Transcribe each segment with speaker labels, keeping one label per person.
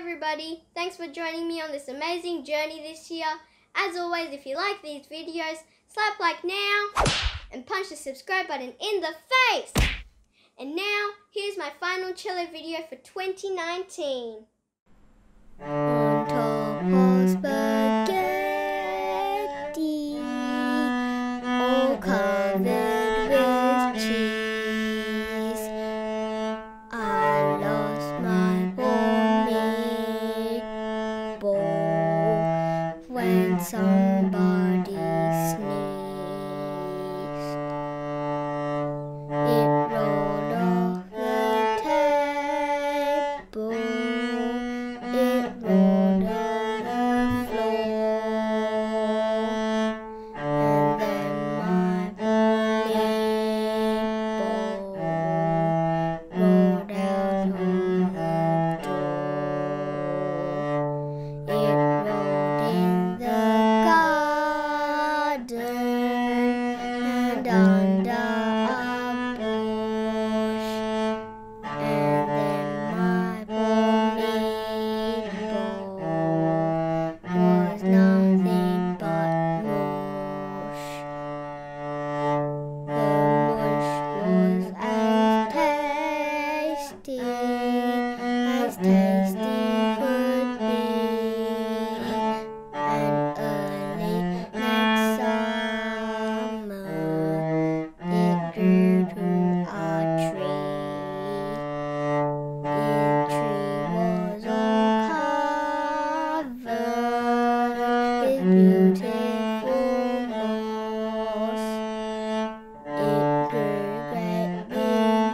Speaker 1: everybody, thanks for joining me on this amazing journey this year. As always, if you like these videos, slap like now and punch the subscribe button in the face. And now, here's my final cello video for 2019.
Speaker 2: On top of spaghetti, all covered with cheese, I lost my poor meatball when somebody sneezed. It rolled off the table. It rolled on the floor, and then my meatball rolled out on the door. It rolled in the garden and under a bush, and then my poor meatball was nothing but mush. The mush was as tasty could be, and early next summer it grew to a tree. The tree was all covered with beautiful moss. It grew great big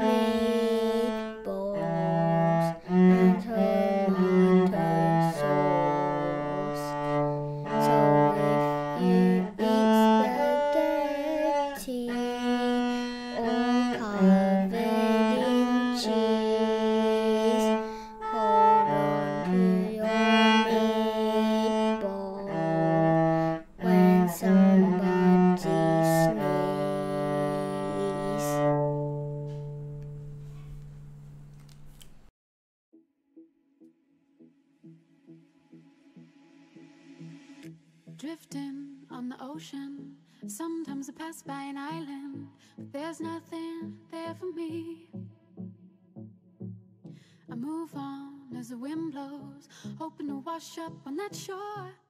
Speaker 2: meatballs and tomato sauce. So if you eat spaghetti all covered in cheese, hold on to your meatball when somebody sneezes.
Speaker 3: Drifting on the ocean, sometimes I pass by an island, but there's nothing there for me. I move on as the wind blows, hoping to wash up on that shore.